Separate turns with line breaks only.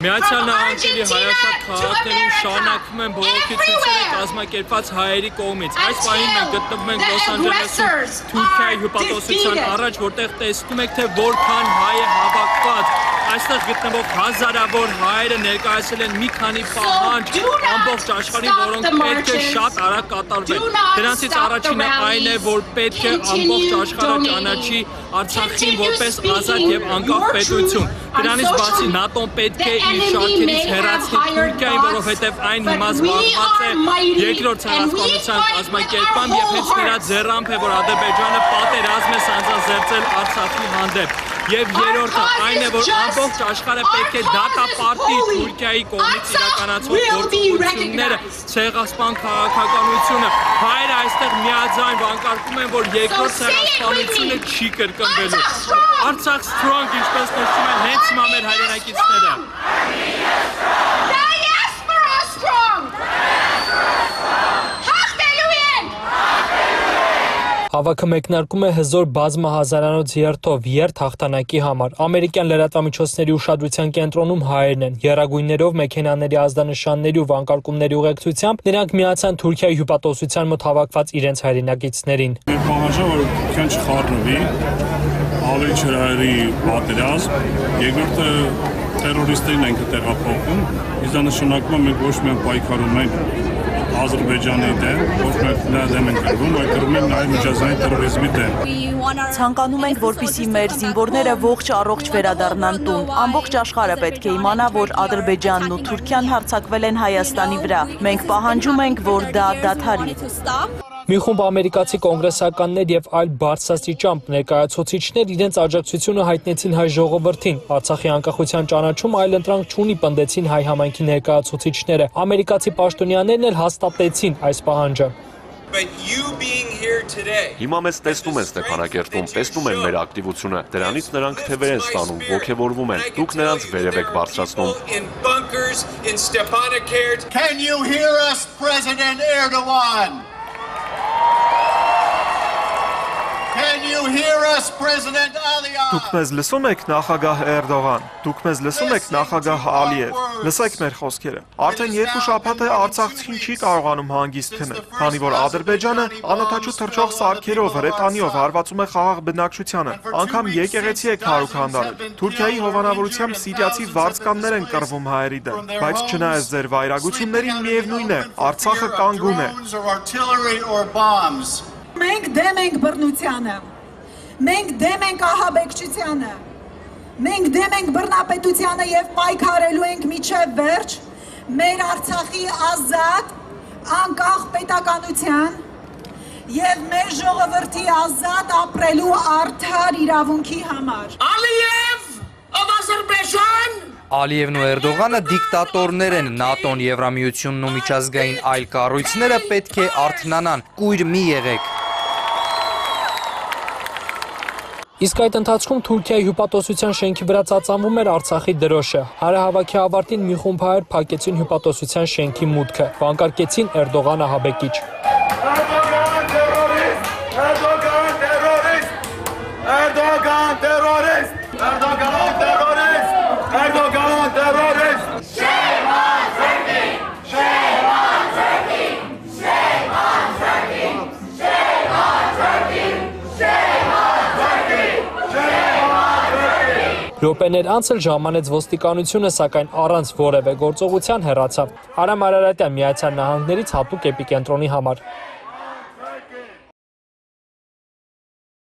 Միացյալ Նահանգների հայաստան քաղաքներում շարունակվում են բողոքի ցույցերը կազմակերպված հայերի կողմից։ Այս պահին մենք գտնվում ենք Լոս Անջելեսում, Թուրքիայի հյուպատոսության առաջ, որտեղ տեսնում եք, թե որքան հայ է հավաքված։ Այստեղ գտնվող հազարավոր հայերը ներկայացրել են մի քանի պահանջ ամբողջ աշխարհին, որոնք պետք է շատ արագ կատարվեն։ Դրանցից առաջինը այն է, որ պետք է ամբողջ աշխարհը ճանաչի Արցախին որպես ազատ եւ անկախ պետություն։ Դրանից բացի ՆԱՏՕ-ն պետք է իր շարքերից հեռացնի Թուրքիային, որովհետև այն հիմա զբաղված է երկրորդ ցեղասպանության կազմակերպությամբ եւ հենց նրա ձեռամբ է, որ Ադրբեջանը պատերազմ է սանձազերծել Արցախի հանդեպ։ Եվ երրորդը այն է, որ ամբողջ աշխարհը պետք է դատապարտի Թուրքիայի կողմից իրականացվող գործողությունները, ցեղասպան քաղաքականությունը։ Հայերը այստեղ միաձայն վանկարկում են, որ երկրորդ ցեղասպանությունը չի կրկնվելու։ Արցախ strong, ինչպես նշում են հենց հիմա մեր հայրենակիցները։ Հավաքը մեկնարկում է հզոր բազմահազարանոց երթով հաղթանակի համար։ Ամերիկյան լրատվամիջոցների ուշադրության կենտրոնում հայերն են։ Եռագույններով մեքենաների ազդանշանների ու վանկարկումների ուղեկցությամբ նրանք միացան Թուրքիայի հյուպատոսության մոտ հավաքված իրենց հայրենակիցներին։
Մեր պահանջը որ քան չխառնվի, ավելի չհրահրի պատերազմ, երկրորդը տերորիստերին ենք տեղափոխում, իսկ դա նշանակում է մենք ոչ միայն պայքարում ենք Ադրբեջանի դեմ, ոչ միայն նրա դեմ ենք գրվում, այլ գրում ենք նաև միջազգային տերորիզմի դեմ։
Ցանկանում ենք, որպեսզի մեր զինվորները ողջ առողջ վերադառնան տուն։ Ամբողջ աշխարհը պետք է իմանա, որ Ադրբեջանն ու Թուրքիան հարձակվել են Հայաստանի վրա։ Մենք պահանջում ենք, որ դա դադարի։
Մի խումբ ամերիկացի կոնգրեսականներ եւ այլ բարձրաստիճան ներկայացուցիչներ իրենց աջակցությունը հայտնեցին հայ ժողովրդին։ Արցախի անկախության ճանաչում այլընտրանք չունի, պնդեցին հայ համայնքի ներկայացուցիչները։ Ամերիկացի պաշտոնյաներն էլ հաստատեցին այս պահանջը։
Հիմա մեզ տեսնում են Ստեփանակերտում, տեսնում են մեր ակտիվությունը, դրանից նրանք թևեր են ստանում, ոգևորվում են, դուք նրանց վերև եք բարձրացնում։
Can you hear us, President Erdogan? Can you hear us, President Aliyev?
Դուք մեզ լսում եք, նախագահ Էրդողան, դուք մեզ լսում եք, նախագահ Ալիև, լսեք մեր խոսքերը։ Արդեն 2 շաբաթ է Արցախցին չի կարողանում հանգիստ քնել, քանի որ Ադրբեջանը անօթաչու թռչող սարքերով, հրետանիով հարվածում է խաղաղ բնակչությանը, անգամ եկեղեցի է քարուքանդարել։ Թուրքիայի հովանավորությամբ սիրիացի վարձկաններ են կռվում հայերի դեմ, բայց չնայած ձեր վայրագություններին միևնույն է, Արցախը կանգուն է։
Մենք դեմ ենք բռնությանը, մենք դեմ ենք ահաբեկչությանը, մենք դեմ ենք բռնապետությանը և պայքարելու ենք մինչև վերջ մեր Արցախի ազատ, անկախ պետականության և մեր ժողովրդի ազատ ապրելու արդար իրավունքի համար։
Ալիև, ով Ադրբեջան։
Ալիևն ու Էրդողանը դիկտատորներ են, ՆԱՏՕ-ն, Եվրամիությունն ու միջազգային այլ կառույցները պետք է արթնանան, կույր մի եղեք։
Իսկ այդ ընթացքում Թուրքիայի հյուպատոսության շենքի վրա ծածանվում էր Արցախի դրոշը։ Հանրահավաքի ավարտին մի խումբ հայեր փակեցին հյուպատոսության շենքի մուտքը, վանկարկեցին Էրդողան ահաբեկիչ։
Erdogan terrorist! Erdogan terrorist! Erdogan terrorist! Erdogan terrorist! Erdogan terrorist! Shame on Turkey! Shame on Turkey! Shame on Turkey! Shame on Turkey! Shame on Turkey! Shame on Turkey!
Րոպեներ անց էլ ժամանեց ոստիկանությունը, սակայն առանց որևէ գործողության հեռացավ։ Արամ Արարատյան, Միացյալ Նահանգներից հատուկ էպիկենտրոնի համար։